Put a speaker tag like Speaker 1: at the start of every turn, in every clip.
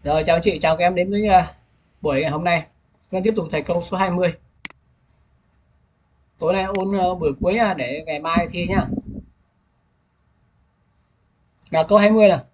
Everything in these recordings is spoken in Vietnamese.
Speaker 1: Rồi chào chị, chào các em đến với buổi ngày hôm nay. Chúng ta tiếp tục thầy câu số 20. Tối nay ôn buổi cuối để ngày mai thi nhá. Là câu 20 nào.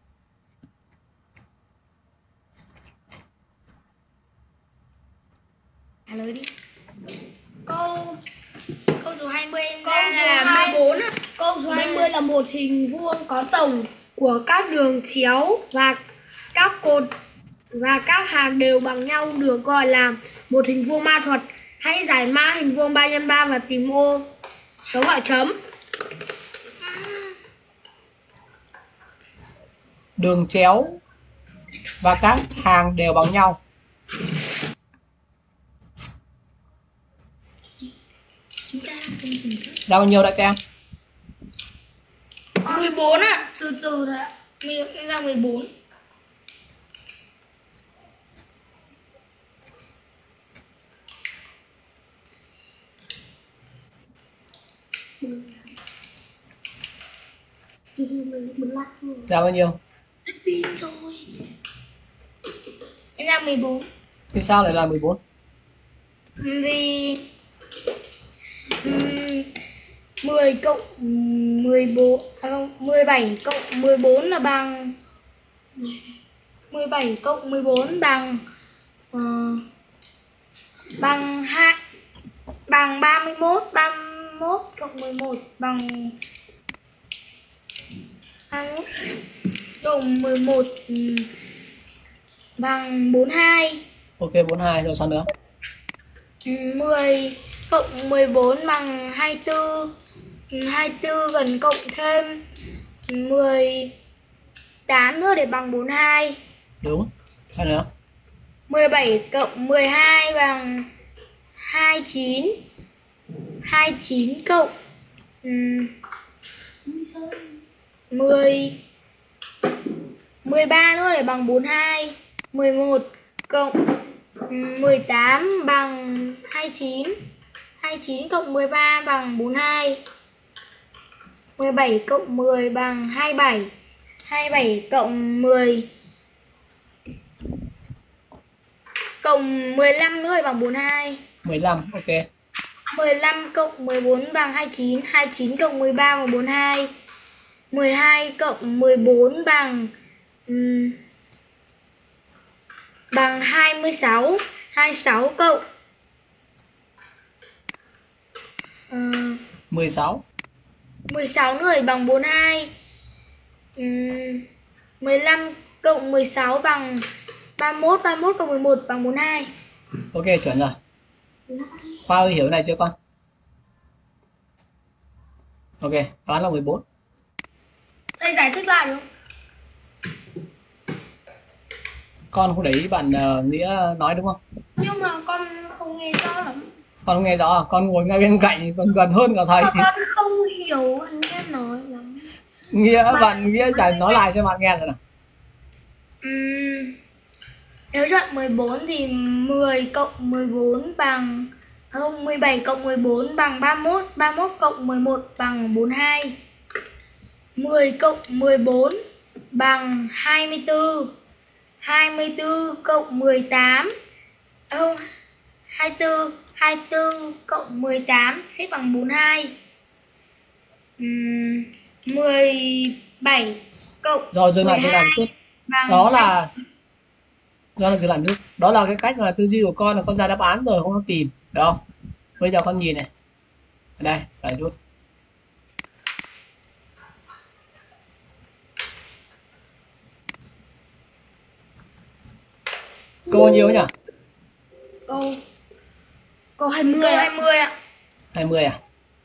Speaker 2: Trả lời đi.
Speaker 3: Câu câu số 20 em
Speaker 2: Câu
Speaker 3: ra
Speaker 2: số
Speaker 3: là
Speaker 2: 14
Speaker 3: 14.
Speaker 2: á. Câu số 20 là một hình vuông có tổng của các đường chéo và các cột và các hàng đều bằng nhau được gọi là một hình vuông ma thuật. Hãy giải mã hình vuông 3x3 và tìm ô dấu hỏi chấm.
Speaker 1: Đường chéo và các hàng đều bằng nhau. Ra bao nhiêu đấy các em?
Speaker 2: 14 á, từ từ thôi ạ. Em ra 14.
Speaker 1: Ra bao nhiêu?
Speaker 3: Pin rồi. Em ra 14.
Speaker 1: Thì sao lại là 14?
Speaker 3: Vì 10 cộng 14 không, 17 cộng 14 là bằng 17 cộng 14 bằng bằng 2 bằng 31 cộng 11 bằng 21 cộng 11 bằng 42.
Speaker 1: Ok, 42 rồi sao nữa?
Speaker 3: 10 cộng 14 bằng 24. 24 cần cộng thêm 18 nữa để bằng 42.
Speaker 1: Đúng. Sao nữa?
Speaker 3: 17 cộng 12 bằng 29. 29 cộng 10 13 nữa để bằng 42. 11 cộng 18 bằng 29. 29 cộng 13 bằng 42. 17 cộng 10 bằng 27. 27 cộng 10 cộng 15 nữa bằng 42.
Speaker 1: 15, ok.
Speaker 3: 15 cộng 14 bằng 29. 29 cộng 13 bằng 42. 12 cộng 14 bằng bằng 26. 26 cộng
Speaker 1: 16.
Speaker 3: 16 nữa bằng 42. 15 cộng 16 bằng 31. 31 cộng 11 bằng 42.
Speaker 1: Ok, chuẩn rồi. Khoa ơi, hiểu này chưa con? Ok, toán là 14.
Speaker 3: Thầy giải thích lại đúng không?
Speaker 1: Con không để ý bạn Nghĩa nói đúng không?
Speaker 2: Nhưng mà con không nghe rõ lắm.
Speaker 1: Con không nghe rõ à? Con ngồi ngay bên cạnh còn gần hơn cả thầy.
Speaker 2: Mà con không hiểu anh em nói lắm.
Speaker 1: Bạn Nghĩa giải nói lại cho bạn nghe rồi nào.
Speaker 3: Nếu chọn 14 thì 10 cộng 14 bằng không, 17 cộng 14 bằng 31. 31 cộng 11 bằng 42. 10 cộng 14 bằng 24. 24 cộng 18 không, 24 cộng 18 sẽ bằng 42. 17 cộng
Speaker 1: Rồi dừng lại
Speaker 3: 12
Speaker 1: một chút.
Speaker 3: bằng
Speaker 1: Đó là
Speaker 3: 29.
Speaker 1: dừng lại một chút. Đó là cái cách mà tư duy của con là con ra đáp án rồi không có tìm, được không? Bây giờ con nhìn này. Ở đây, đợi chút. Câu bao nhiêu nhỉ?
Speaker 2: Câu 20
Speaker 3: Câu
Speaker 2: ạ.
Speaker 3: 20 ạ.
Speaker 1: 20 à?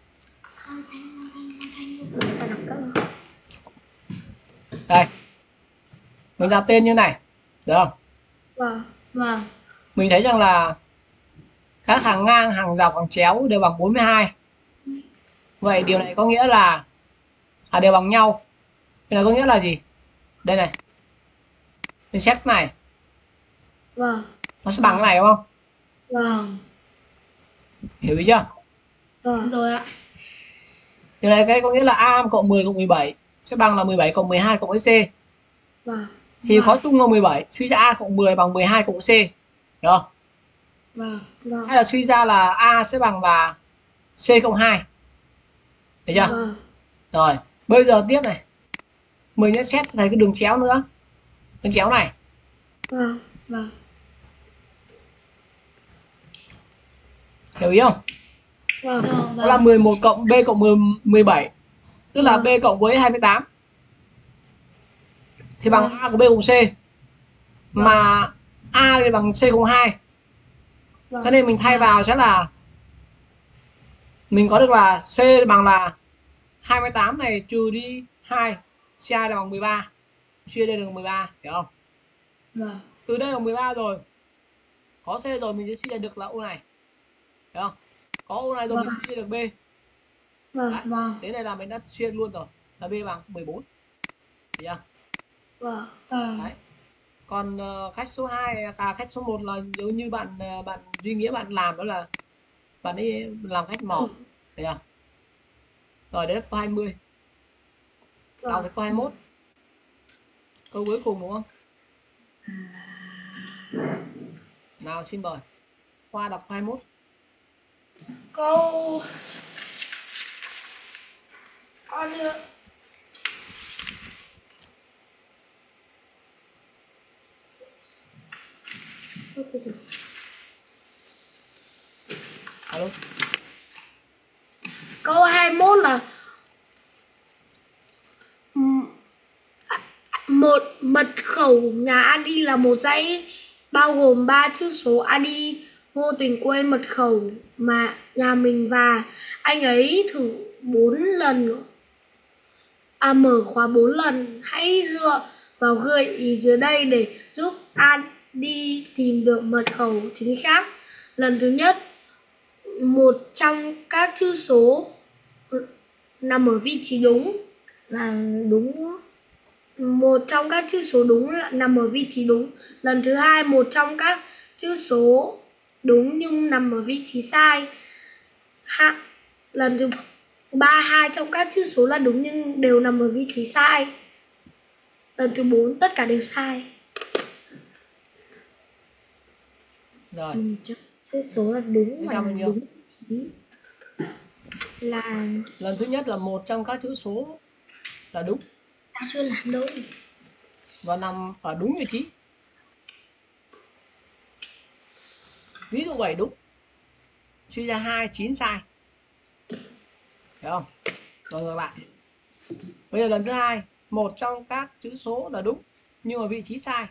Speaker 1: Đây. Mình đặt tên như này, được không?
Speaker 3: Vâng.
Speaker 1: Mình thấy rằng là các hàng ngang, hàng dọc, hàng chéo đều bằng 42. Vậy điều này có nghĩa là đều bằng nhau. Cái này có nghĩa là gì? Đây này. Mình xét này.
Speaker 3: Vâng.
Speaker 1: Nó sẽ bằng cái này đúng không?
Speaker 3: Vâng.
Speaker 1: Hiểu ý chưa?
Speaker 3: Vâng. Rồi ạ.
Speaker 1: Điều này cái có nghĩa là A cộng 10 cộng 17 sẽ bằng là 17 cộng 12 cộng với C.
Speaker 3: Vâng.
Speaker 1: thì có chung là 17, suy ra A cộng 10 bằng 12 cộng C, hiểu không?
Speaker 2: Vâng.
Speaker 1: Hay là suy ra là A sẽ bằng là C cộng 2, được chưa?
Speaker 2: Vâng.
Speaker 1: Rồi, bây giờ tiếp này, mình sẽ xét thấy cái đường chéo nữa, đường chéo này.
Speaker 2: Vâng.
Speaker 1: Hiểu ý không?
Speaker 2: Vâng.
Speaker 1: Đó là 11 cộng B cộng 17, tức là B cộng với 28 thì bằng A của B cộng C, mà A thì bằng C cộng 2, cho nên mình thay vào sẽ là mình có được là C bằng là 28 này trừ đi 2, C2 là bằng 13, chia đây được 13, hiểu không?
Speaker 2: Vâng.
Speaker 1: Từ đây là 13 rồi, có C rồi mình sẽ suy ra được là ô này, hiểu không? Có ô này rồi mình sẽ suy ra được B.
Speaker 2: Vâng.
Speaker 1: Thế này là mình đã suy luôn rồi, là B bằng 14, hiểu chưa?
Speaker 2: Vâng.
Speaker 1: Đấy. Còn khách số 2 khách số 1 là nếu như bạn Duy Nghĩa bạn làm đó là bạn ấy làm khách mỏ, thấy chưa? Rồi đấy là câu 20. Đọc tới câu 21. Câu cuối cùng đúng không? Nào xin mời Khoa đọc câu 21.
Speaker 2: Câu con nữa.
Speaker 1: Alo.
Speaker 2: Câu 21 là một mật khẩu nhà Adi là một dãy bao gồm 3 chữ số. Adi vô tình quên mật khẩu mà nhà mình và anh ấy thử 4 lần mở khóa 4 lần. Hãy dựa vào gợi ý dưới đây để giúp Adi tìm được mật khẩu chính xác. Lần thứ nhất, một trong các chữ số nằm ở vị trí đúng là đúng. Một trong các chữ số đúng là nằm ở vị trí đúng. Lần thứ hai, một trong các chữ số đúng nhưng nằm ở vị trí sai. Lần thứ ba, hai trong các chữ số là đúng nhưng đều nằm ở vị trí sai. Lần thứ 4, tất cả đều sai.
Speaker 1: Rồi.
Speaker 3: Chữ số là đúng
Speaker 1: mà đúng
Speaker 3: là
Speaker 1: lần thứ nhất là một trong các chữ số là đúng.
Speaker 2: Tao chưa làm đâu.
Speaker 1: Và nằm ở đúng vị trí. Ví dụ 7 đúng. Suy ra 2, 9 sai. Hiểu không? Rồi bạn. Bây giờ lần thứ hai, một trong các chữ số là đúng nhưng mà vị trí sai.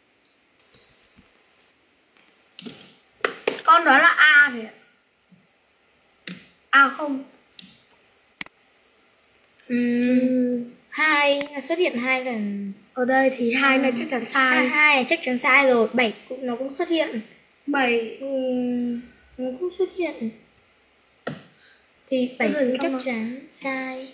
Speaker 2: Con đó là A thì A không.
Speaker 3: 2 xuất hiện 2 lần.
Speaker 2: Ở đây thì 2 này chắc chắn sai.
Speaker 3: 2 là chắc chắn sai rồi. 7 nó cũng xuất hiện.
Speaker 2: 7
Speaker 3: nó cũng xuất hiện. Thì 7 cũng chắc chắn sai.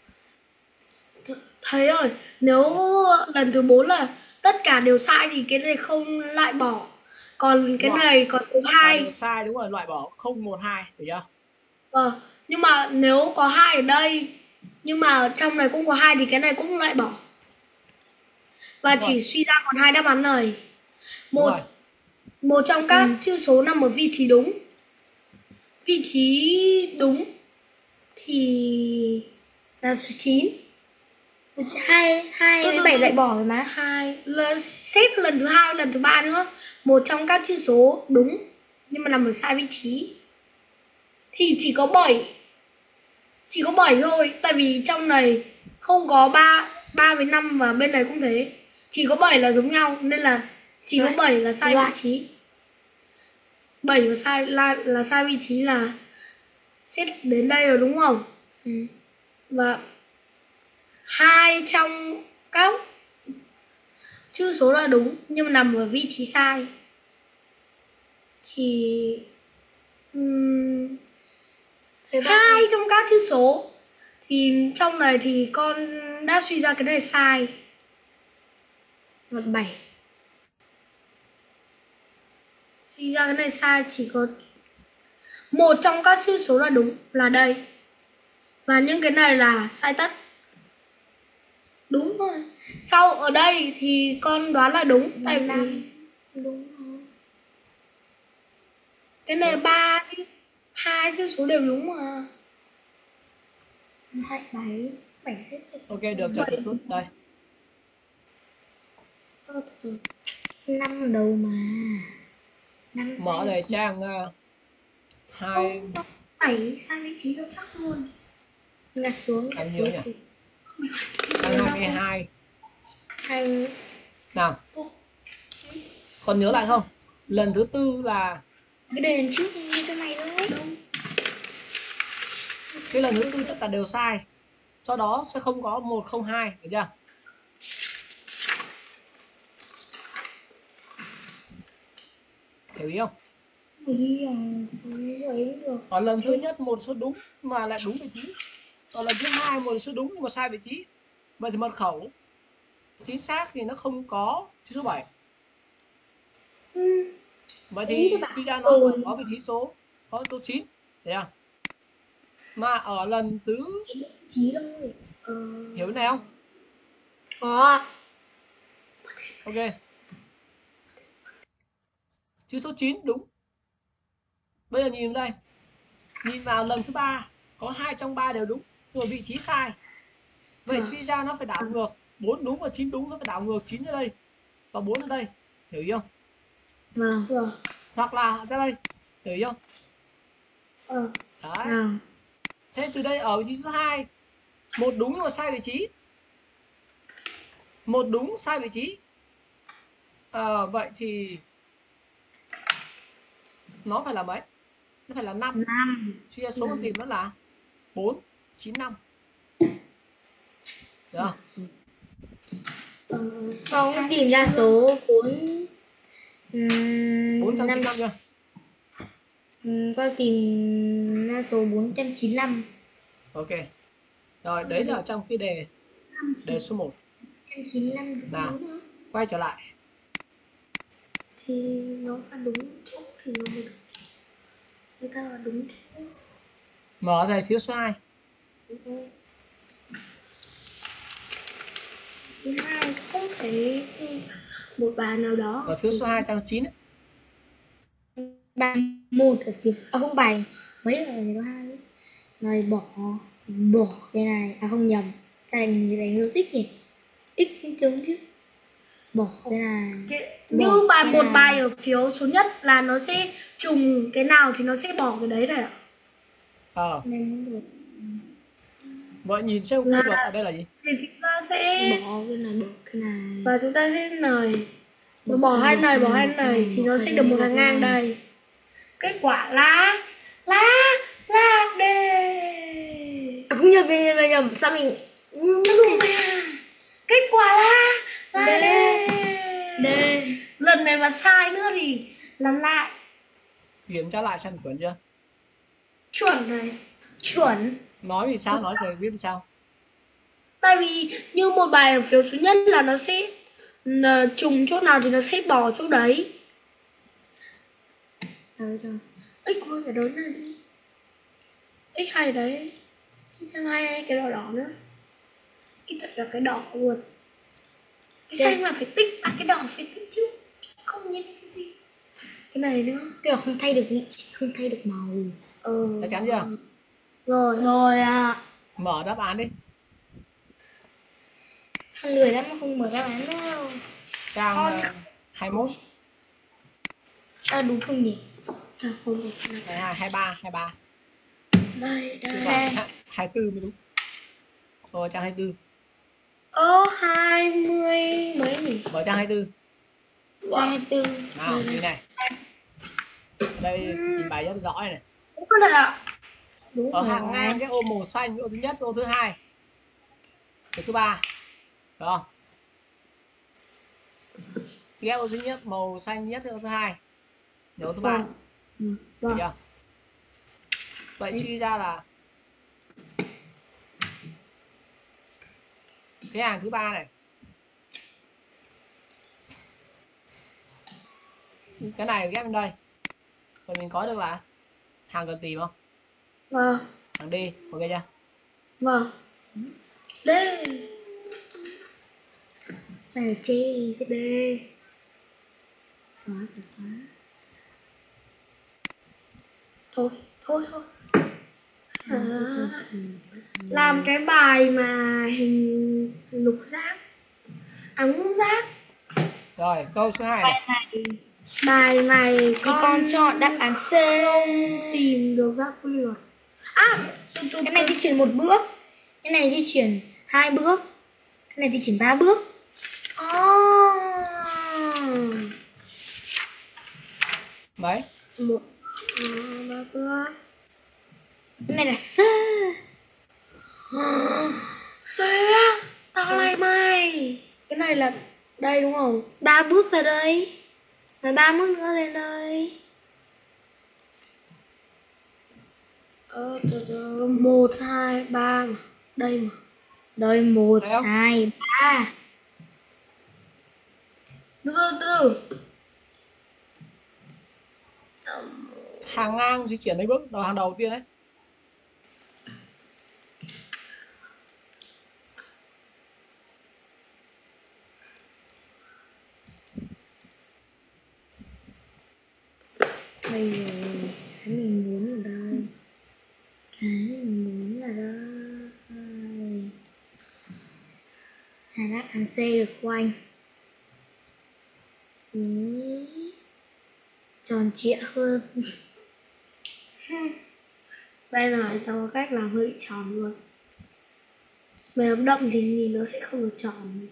Speaker 2: Thầy ơi, nếu lần thứ 4 là tất cả đều sai thì cái này không loại bỏ. Còn cái này có số 2
Speaker 1: sai, đúng rồi, loại bỏ 0, 1, 2, hiểu chưa?
Speaker 2: Nhưng mà nếu có 2 ở đây nhưng mà trong này cũng có 2 thì cái này cũng loại bỏ. Và chỉ suy ra còn 2 đáp án này. Một trong các chữ số nằm ở vị trí đúng. Vị trí đúng thì
Speaker 3: là số 9. 2 với 7 loại bỏ rồi mà.
Speaker 2: 2 xếp lần thứ 2, lần thứ 3 nữa. Một trong các chữ số đúng nhưng mà nằm ở sai vị trí thì chỉ có 7. Chỉ có 7 thôi, tại vì trong này không có 3 với 5 và bên này cũng thế. Chỉ có 7 là giống nhau nên là chỉ có 7 là sai vị trí. 7 là sai vị trí là xếp đến đây rồi đúng không? Và 2 trong các chữ số là đúng nhưng mà nằm ở vị trí sai thì 2 trong các chữ số thì trong này thì con đã suy ra cái này sai.
Speaker 3: Và 7
Speaker 2: suy ra cái này sai, chỉ có một trong các chữ số là đúng là đây và những cái này là sai tất. Đúng rồi, Sau ở đây thì con đoán là đúng. Tại vì
Speaker 3: Đúng rồi.
Speaker 2: cái này 3 chứ, 2 chứ số đều đúng mà.
Speaker 3: 2, 7. 7 xếp hết.
Speaker 1: Ok, được, chờ một chút. Đây.
Speaker 3: 5 đầu mà. 5 sai
Speaker 1: Mở
Speaker 3: vị
Speaker 1: đề
Speaker 3: trí.
Speaker 1: trang 2
Speaker 2: 7 sai vị trí đâu chắc luôn.
Speaker 3: Ngặt xuống.
Speaker 1: bao nhiêu nhỉ? Trang 22.
Speaker 2: Thành
Speaker 1: Nào, còn nhớ lại không? Lần thứ tư là
Speaker 3: Cái đề lần trước như cho mày thôi.
Speaker 1: cái lần thứ tư tất cả đều sai. Do đó sẽ không có 1, 0, 2, được chưa? Hiểu ý không?
Speaker 3: Ý à, ấy được.
Speaker 1: Còn lần thứ nhất một số đúng mà lại đúng vị trí. Còn lần thứ hai một số đúng nhưng mà sai vị trí. Vậy thì mật khẩu chính xác thì nó không có chữ số 7. Vậy thì suy ra nó có vị trí có số 9, thấy không? Mà ở lần thứ
Speaker 3: Chí thôi.
Speaker 1: hiểu cái này không?
Speaker 2: có
Speaker 1: Ok. Chữ số 9 đúng. Bây giờ nhìn đây. Nhìn vào lần thứ ba có 2 trong 3 đều đúng nhưng mà vị trí sai. Vậy suy ra nó phải đảo ngược, 4 đúng và 9 đúng, nó phải đảo ngược 9 ở đây và 4 ở đây. Hiểu ý không?
Speaker 3: Vâng.
Speaker 1: Hoặc là ra đây. Hiểu ý không? Đấy. Thế từ đây ở vị trí số 2, một đúng nhưng mà sai vị trí. Một đúng sai vị trí. Vậy thì nó phải là mấy? Nó phải là 5. Suy ra số con tìm nó là 4, 9, 5. Được không?
Speaker 3: Không tìm ra số 4
Speaker 1: 495 chưa?
Speaker 3: con tìm ra số 495.
Speaker 1: Ok. Rồi, đấy là trong cái đề số 1.
Speaker 3: 495.
Speaker 1: Nào, quay trở lại.
Speaker 2: thì nó phải đúng chỗ thì nó mới được. Người ta là đúng chỗ.
Speaker 1: Mở đề thiếu số 2.
Speaker 2: Thứ hai không thể một bài nào đó.
Speaker 1: Ở thiếu số 2 trang 9 ấy.
Speaker 3: Bài 1 ở phía không bài mấy ở phía 2 rồi bỏ cái này không nhầm sai đánh dấu tích nhỉ, x chính chứng chứ, bỏ cái này
Speaker 2: Như bài
Speaker 3: cái
Speaker 2: một
Speaker 3: này.
Speaker 2: bài ở phiếu số nhất là nó sẽ trùng cái nào thì nó sẽ bỏ cái đấy này ạ.
Speaker 3: Nên không được.
Speaker 1: Vậy nhìn xem quy luật ở đây là gì?
Speaker 2: Thì chúng ta sẽ
Speaker 3: Bỏ cái này
Speaker 2: và chúng ta sẽ nời bỏ hai này thì nó sẽ được một hàng ngang đây. Kết quả là D.
Speaker 3: không nhầm sao mình
Speaker 2: Kết quả là D. Lần này mà sai nữa thì làm lại.
Speaker 1: Kiểm tra lại xem chuẩn chưa?
Speaker 2: Chuẩn này.
Speaker 3: chuẩn.
Speaker 1: Nói vì sao? Nói về viết vì sao?
Speaker 2: Tại vì như một bài ở phiếu số nhất là nó sẽ trùng chỗ nào thì nó sẽ bỏ chỗ đấy. X con phải đối này đi. X hay đấy. X hay cái đỏ đỏ nữa. X thật là cái đỏ luôn. Cái xanh là phải tích, cái đỏ phải tích chứ. Không nhìn cái gì. Cái này nữa.
Speaker 3: Cái đó không thay được vị trí, không thay được màu.
Speaker 1: Chắc chắn chưa?
Speaker 2: Rồi
Speaker 3: à.
Speaker 1: Mở đáp án đi.
Speaker 3: Thằng lười lắm mà không mở đáp án đâu.
Speaker 1: Trang 21.
Speaker 2: đúng không nhỉ? Không được.
Speaker 1: 22, 23, 23.
Speaker 2: Đây.
Speaker 1: 24 mới đúng. Rồi trang 24.
Speaker 2: 20 mấy nhỉ?
Speaker 1: Mở trang 24.
Speaker 2: 24.
Speaker 1: Nào, như này. Đây trình bày rất rõ này.
Speaker 2: Đúng rồi ạ.
Speaker 3: Đúng
Speaker 1: Ở
Speaker 3: rồi.
Speaker 1: hàng ngang cái ô màu xanh, ô thứ nhất, ô thứ hai, ô thứ ba, được không? Ghép ô thứ nhất màu xanh nhất, ô thứ hai, ô thứ ba, được chưa? Vậy suy ra là cái hàng thứ ba này, cái này ghép bên đây, vậy mình có được là hàng cần tìm không?
Speaker 2: Vâng.
Speaker 1: Hàng đi, ok chưa?
Speaker 2: Vâng. Đây.
Speaker 3: Này là chi, cái D. Xóa.
Speaker 2: Thôi. Làm cái bài mà hình lục giác. Ngũ giác.
Speaker 1: Rồi, câu số 2 này.
Speaker 2: Bài này
Speaker 3: Thì con chọn đáp án C.
Speaker 2: không tìm được ra quy luật.
Speaker 3: Cái này di chuyển 1 bước, cái này di chuyển 2 bước, cái này di chuyển 3 bước.
Speaker 1: Mấy?
Speaker 2: 1, 2, 3 bước.
Speaker 3: Cái này là C.
Speaker 2: C á, tao lại mày. Cái này là đây đúng không?
Speaker 3: 3 bước ra đây. Và 3 bước nữa lên đây.
Speaker 2: 1, 2, 3 mà. Đây mà.
Speaker 3: Đây 1,
Speaker 1: Thấy không?
Speaker 3: 2, 3.
Speaker 2: Từ.
Speaker 1: Hàng ngang di chuyển mấy bước? Đầu hàng đầu tiên đấy.
Speaker 3: Bây giờ cái mình muốn ở đây. Cái mình muốn là đây. Đáp án C được quanh. Tròn trịa hơn.
Speaker 2: Đây là tao có cách làm hơi bị tròn luôn. Mày làm đậm thì nhìn nó sẽ không được tròn.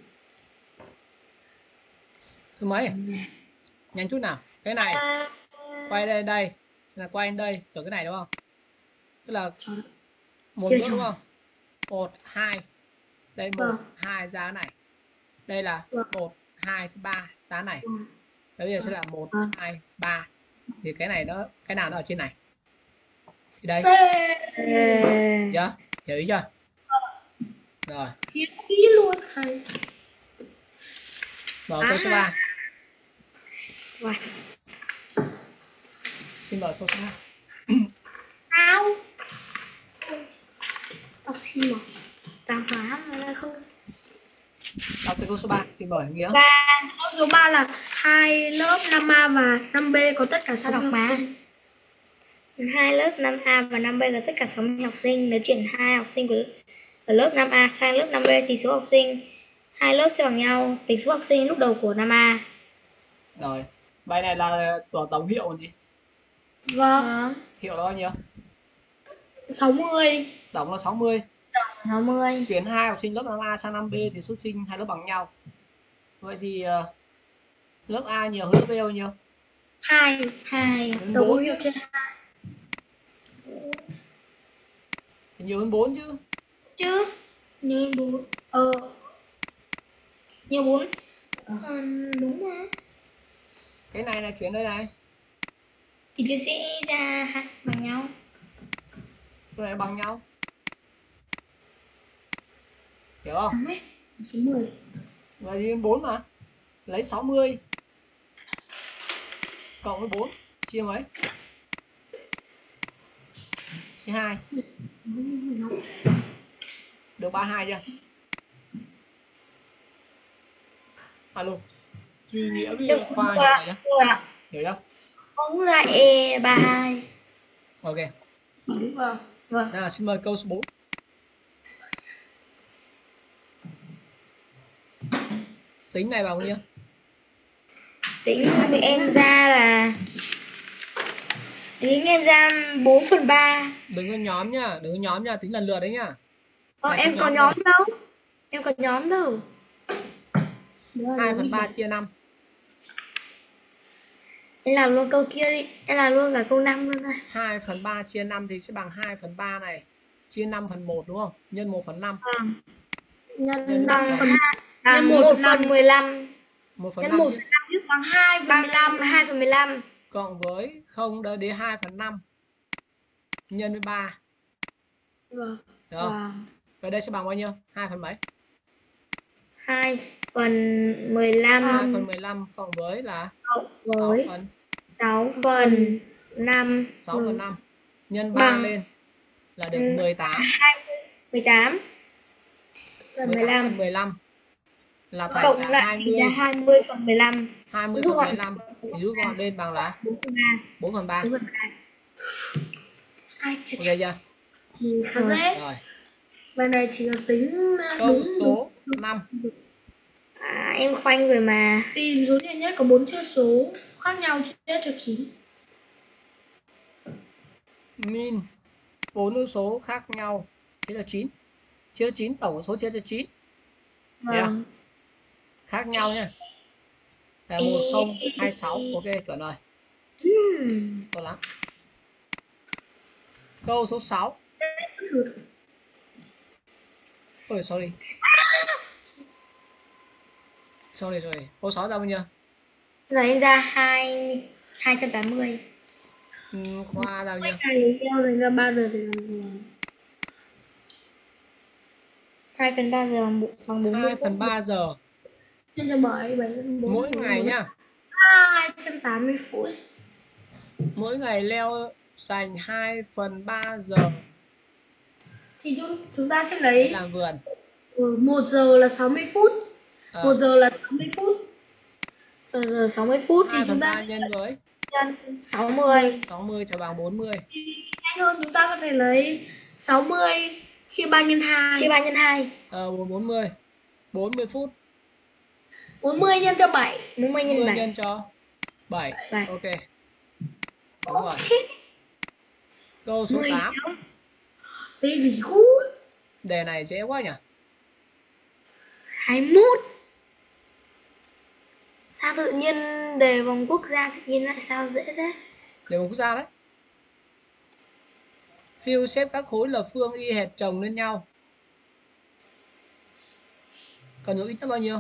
Speaker 1: Thứ mấy? Nhanh chút nào. Cái này quay đây là quay đây, kiểu cái này đúng không? Tức là
Speaker 2: Tròn.
Speaker 1: một
Speaker 3: Chưa
Speaker 1: bước
Speaker 3: tròn.
Speaker 1: đúng không? 1, 2. Đây 1,
Speaker 2: Vâng.
Speaker 1: 2 ra cái này. Đây là
Speaker 2: Vâng.
Speaker 1: 1, 2, 3 ra cái này.
Speaker 2: Vâng.
Speaker 1: Bây giờ sẽ là 1,
Speaker 2: Vâng.
Speaker 1: 2, 3. Thì cái này nó cái nào nó ở trên này? Thì đây.
Speaker 2: C.
Speaker 1: Chưa? Hiểu ý chưa? Rồi,
Speaker 2: Hiểu ý luôn thầy.
Speaker 1: mở câu số 3.
Speaker 3: Wow.
Speaker 1: Xin mời câu số 3.
Speaker 2: Ao. Đọc xin mà.
Speaker 3: Tao xóa mà không.
Speaker 1: Đọc từ câu số 3, xin mời Nghĩa.
Speaker 2: Câu số 3 là 2 lớp 5A và 5B có tất cả 6
Speaker 3: đọc
Speaker 2: học
Speaker 3: mà.
Speaker 2: sinh.
Speaker 3: 2 lớp 5A và 5B là tất cả 60 học sinh. Nếu chuyển 2 học sinh ở lớp 5A sang lớp 5B thì số học sinh hai lớp sẽ bằng nhau. Tính số học sinh lúc đầu của 5A.
Speaker 1: Rồi, bài này là của tổng hiệu còn gì?
Speaker 2: Vâng.
Speaker 1: Hiệu là bao nhiêu?
Speaker 2: 60.
Speaker 1: Tổng là 60.
Speaker 3: 60.
Speaker 1: Chuyển 2 học sinh lớp 5A sang 5B thì số sinh hai lớp bằng nhau. Vậy thì lớp A nhiều hơn lớp B bao nhiêu?
Speaker 2: 2.
Speaker 1: Hơn
Speaker 2: Đầu
Speaker 1: 4
Speaker 2: hiệu
Speaker 1: chứ.
Speaker 2: trên
Speaker 1: Nhiều hơn 4 chứ.
Speaker 2: chứ. Như 4. Như 4. Đúng mà.
Speaker 1: Cái này là chuyển đây này.
Speaker 3: Thì nó sẽ ra bằng nhau.
Speaker 1: Cái này bằng nhau. Hiểu không?
Speaker 2: Số 10.
Speaker 1: Vậy thì 4 mà. Lấy 60 cộng với 4 chia mấy? Chia 2. Được 32 chưa? Alo. Suy nghĩa với khoa như này nhá. Hiểu chưa?
Speaker 3: Không ra E32.
Speaker 1: Ok.
Speaker 2: Đúng rồi. Vâng.
Speaker 1: Nào, xin mời câu số 4. Tính này bằng bao nhiêu?
Speaker 3: Tính thì em ra là tính em ra 4/3.
Speaker 1: Đừng có nhóm nhá, đừng có nhóm nhá, tính lần lượt đấy nhá.
Speaker 3: Em có nhóm đâu. Em có nhóm đâu.
Speaker 1: 2/3 chia 5.
Speaker 3: Em làm luôn câu kia đi. Em làm luôn cả câu 5 luôn đây.
Speaker 1: 2/3 chia 5 thì sẽ bằng 2/3 này. Chia 5/1 đúng không? Nhân 1/5.
Speaker 2: Nhân
Speaker 3: Bằng
Speaker 2: phần
Speaker 3: bằng 1/15.
Speaker 1: 1/5
Speaker 3: Nhân 1
Speaker 2: bằng 2/15.
Speaker 3: 2/15.
Speaker 1: cộng với 0 đỡ đến 2/5 nhân với 3.
Speaker 2: Vâng.
Speaker 1: Được không? Vậy đây sẽ bằng bao nhiêu? 2 phần mấy?
Speaker 3: 2/15
Speaker 1: 2/15 cộng với là
Speaker 3: cộng
Speaker 1: 6
Speaker 3: với
Speaker 1: phần
Speaker 3: 6/5
Speaker 1: 6/5 nhân 3
Speaker 3: bằng
Speaker 1: lên là được 18.
Speaker 3: 18
Speaker 1: 18 phần 15 là thành
Speaker 3: cộng
Speaker 1: là
Speaker 3: lại thì
Speaker 1: 20.
Speaker 3: là 20 phần 15.
Speaker 1: 20
Speaker 3: Rút
Speaker 1: phần
Speaker 3: gọn.
Speaker 1: 15 thì rút gọn lên bằng là
Speaker 2: 4 phần 3.
Speaker 1: 4 phần 3.
Speaker 2: 4 phần 3. Ai chết.
Speaker 1: Ok chưa?
Speaker 2: Khá dễ.
Speaker 1: Rồi.
Speaker 2: Bài này chỉ cần tính
Speaker 1: Câu
Speaker 2: đúng
Speaker 1: số 5.
Speaker 3: Em khoanh rồi mà.
Speaker 2: tìm số nhiều nhất có 4 chữ số khác nhau chia cho 9.
Speaker 1: Min 4 chữ số khác nhau chia cho 9. Chia cho 9, tổng số chia cho 9.
Speaker 3: Vâng.
Speaker 1: Khác nhau nha. Là 1026. Ok, chuẩn rồi. Tốt lắm. Câu số 6. Ôi sorry. Sorry. Câu 6 ra bao nhiêu?
Speaker 3: Giờ em ra 280.
Speaker 1: Khoa ra bao nhiêu?
Speaker 2: Hai lý theo thành ra 3 giờ thì làm vừa.
Speaker 3: 2 phần 3 giờ bằng 40
Speaker 1: 2
Speaker 3: phút.
Speaker 1: phần 3 giờ
Speaker 2: Nhân cho 7 nhân 4.
Speaker 1: mỗi ngày nhá.
Speaker 2: 280 phút.
Speaker 1: Mỗi ngày leo dành 2 phần 3 giờ
Speaker 2: Thì chúng ta sẽ
Speaker 1: để
Speaker 2: lấy
Speaker 1: làm vườn.
Speaker 2: 1 giờ là 60 phút. 1 giờ là 60 phút.
Speaker 3: Giờ 60 phút thì
Speaker 1: 2
Speaker 3: chúng
Speaker 1: phần
Speaker 3: ta
Speaker 1: 3
Speaker 3: sẽ
Speaker 1: nhân với
Speaker 3: nhân 60.
Speaker 1: 60 cho bằng 40.
Speaker 2: Nhanh hơn chúng ta có thể lấy 60 chia 3 nhân 2.
Speaker 3: Chia 3 nhân 2.
Speaker 1: 40. 40 phút.
Speaker 3: 40 nhân cho 7. 40 nhân
Speaker 1: 40
Speaker 3: 7.
Speaker 1: nhân cho 7.
Speaker 3: 7.
Speaker 1: Ok. Đúng rồi. Câu số 8.
Speaker 2: Very good.
Speaker 1: Đề này dễ quá nhỉ.
Speaker 3: 21. Sao tự nhiên đề vòng quốc gia tự nhiên lại sao dễ thế?
Speaker 1: Đề một quốc gia đấy. Phiêu xếp các khối lập phương y hệt chồng lên nhau. Cần số ít nhất bao nhiêu?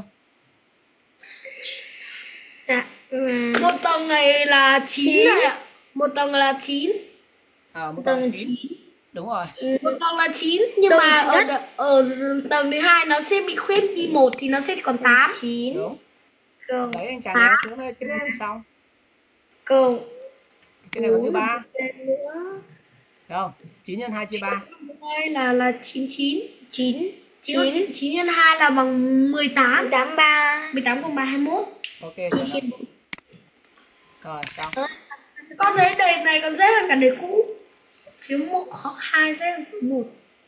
Speaker 3: Dạ.
Speaker 2: Một tầng này là 9 này ạ. Một tầng là 9.
Speaker 1: Một
Speaker 3: Tầng
Speaker 1: 9.
Speaker 3: 9.
Speaker 1: Đúng rồi.
Speaker 2: Một tầng là 9 nhưng
Speaker 3: Tầng
Speaker 2: mà
Speaker 3: thứ nhất.
Speaker 2: ở tầng thứ 2 nó sẽ bị khuyết đi 1 thì nó sẽ còn 8.
Speaker 3: 9.
Speaker 1: Đúng.
Speaker 3: Câu.
Speaker 1: Lấy anh trả đéo xuống đây chứ đấy xong.
Speaker 3: Câu.
Speaker 1: Trên này có thứ 3.
Speaker 3: Nữa.
Speaker 1: Thấy không? 9 nhân 2 chia 3.
Speaker 2: Đây là 99.
Speaker 3: 9.
Speaker 2: 9 nhân 2 là bằng 18.
Speaker 3: 83.
Speaker 2: 18 cộng 3 21.
Speaker 1: Ok.
Speaker 3: 9 chia 4.
Speaker 1: Rồi xong.
Speaker 2: Con thấy đề này còn dễ hơn cả đề cũ. Phiếu 1 khó 2 dễ hơn phiếu 1.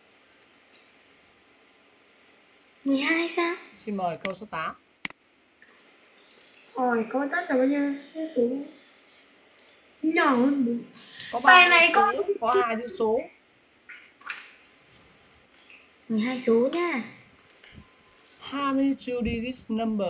Speaker 3: 12 sao?
Speaker 1: Xin mời câu số 8.
Speaker 2: Hỏi có tất là bao nhiêu số nhỏ hơn 4.
Speaker 1: Có
Speaker 2: Bài
Speaker 1: 3
Speaker 2: này
Speaker 1: số, có 2 chữ số.
Speaker 3: 12 số nha.
Speaker 1: How many two digits number?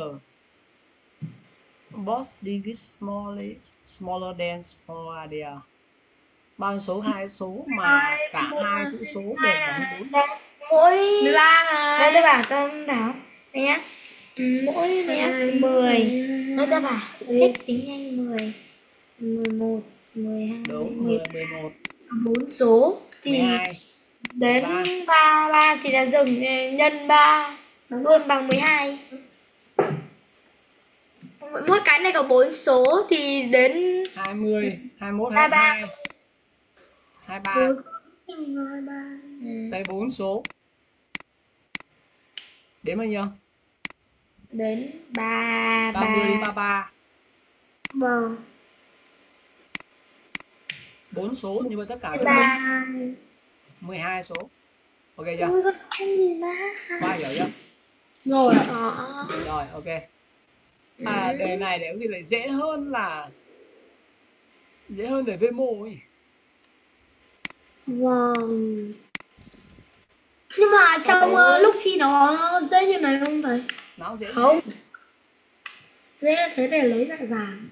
Speaker 1: Both digits smaller than small idea. Bao nhiêu số 2 số mà cả 2 chữ số đều bằng 4.
Speaker 3: Mỗi
Speaker 2: 13 này.
Speaker 3: đây ta bảo đây nhá. Mỗi nhé 10. Đây ta bảo thích tính nhanh 10. 11, 12,
Speaker 1: Đúng, 10, 11,
Speaker 3: 4 số thì
Speaker 1: 12.
Speaker 3: đến 3 thì là dừng nhân 3 luôn bằng 12. Mỗi cái này có 4 số thì đến
Speaker 1: 20, 21,
Speaker 3: 23.
Speaker 1: 22, 23. Đây 4 số. Đến bao nhiêu?
Speaker 3: đến 3
Speaker 1: 30 đến 33.
Speaker 2: Vâng.
Speaker 1: 4 số nhưng mà tất cả cho
Speaker 3: 3.
Speaker 1: 12 số. Ok chưa?
Speaker 3: Ui con anh gì mà.
Speaker 1: Có ai hiểu chưa?
Speaker 2: Rồi ạ.
Speaker 1: Rồi, ok. Đề này để có khi lại dễ hơn đề VMO ấy.
Speaker 2: Vâng. Nhưng mà trong lúc thi nó dễ như này không thầy?
Speaker 1: Nó dễ.
Speaker 2: Không. Dễ thế để lấy giải vàng.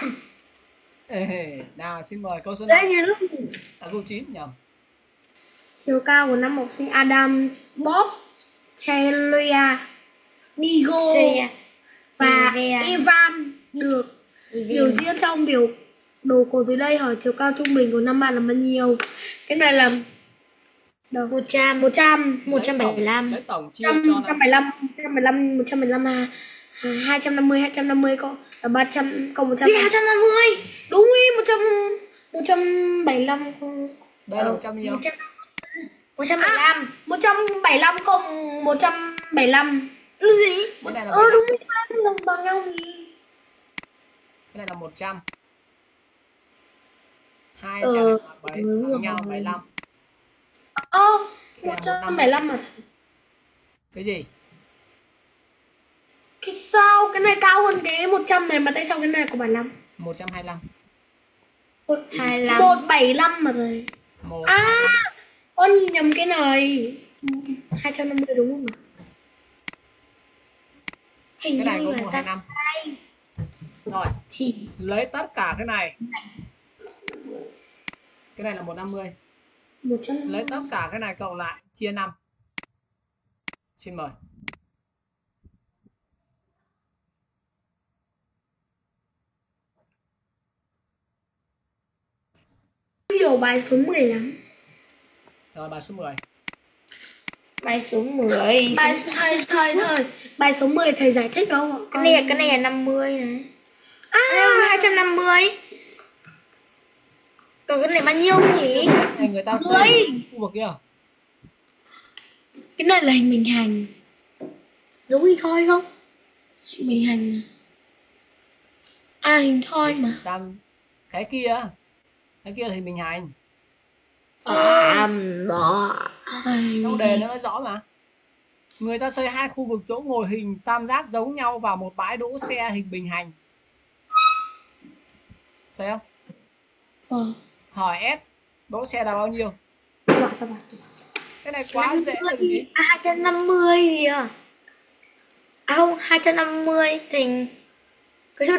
Speaker 1: Nào xin mời câu số 5.
Speaker 2: Dễ như lúc
Speaker 1: Câu 9 nhầm.
Speaker 2: chiều cao của năm học sinh Adam, Bob, Celia, Nigo và Evan được biểu diễn trong biểu đồ cổ dưới đây. Hỏi chiều cao trung bình của năm bạn là bao nhiêu? Cái này là 100, 175,
Speaker 1: Lấy tổng chia cho nó.
Speaker 2: 115, 250 có là 300 cộng 100.
Speaker 3: 250.
Speaker 2: Đúng ý 175.
Speaker 1: Đây là 100 nhiêu?
Speaker 3: 175.
Speaker 2: 175 cộng 175
Speaker 3: Cái gì?
Speaker 1: Cái này là
Speaker 2: Đúng
Speaker 1: 15.
Speaker 2: rồi, hai đồng bằng nhau nhỉ.
Speaker 1: Cái này là 100. Hai
Speaker 2: Ờ,
Speaker 1: cái này là 7
Speaker 2: đúng
Speaker 1: bằng
Speaker 2: rồi.
Speaker 1: nhau 75. Cái này là
Speaker 2: 175 mà.
Speaker 1: Cái gì?
Speaker 2: Cái sao cái này cao hơn cái 100 này mà tại sao cái này có 75?
Speaker 1: 125.
Speaker 3: 25.
Speaker 2: 175 mà rồi.
Speaker 1: 125.
Speaker 2: Con nhìn nhầm cái này. 250 đúng không ạ? Hình
Speaker 1: Cái này
Speaker 2: như
Speaker 1: có
Speaker 2: là ta
Speaker 1: 125.
Speaker 2: sai.
Speaker 1: Rồi,
Speaker 3: Chỉ
Speaker 1: lấy tất cả cái này. Cái này là 150.
Speaker 2: 150.
Speaker 1: Lấy tất cả cái này cộng lại chia 5. Xin mời.
Speaker 2: Hiểu bài số 10 lắm.
Speaker 1: Rồi bài số 10.
Speaker 3: bài số 10.
Speaker 2: Bài thôi. Bài số 10 thầy giải thích không ạ?
Speaker 3: Cái này là 50 này. 250. Còn cái này bao nhiêu nhỉ?
Speaker 1: Cái này người ta xây khu vực kia.
Speaker 2: Cái này là hình bình hành.
Speaker 3: Giống hình thoi không?
Speaker 2: Hình bình hành. Hình thoi mà.
Speaker 1: Cái kia là hình bình hành. Trong đề nó nói rõ mà. Người ta xây hai khu vực chỗ ngồi hình tam giác giống nhau vào một bãi đỗ xe hình bình hành. Thấy không? Hỏi S đỗ xe là bao nhiêu? Cái này quá dễ rồi gì?
Speaker 3: 250 gì à? Không, 250 thành cái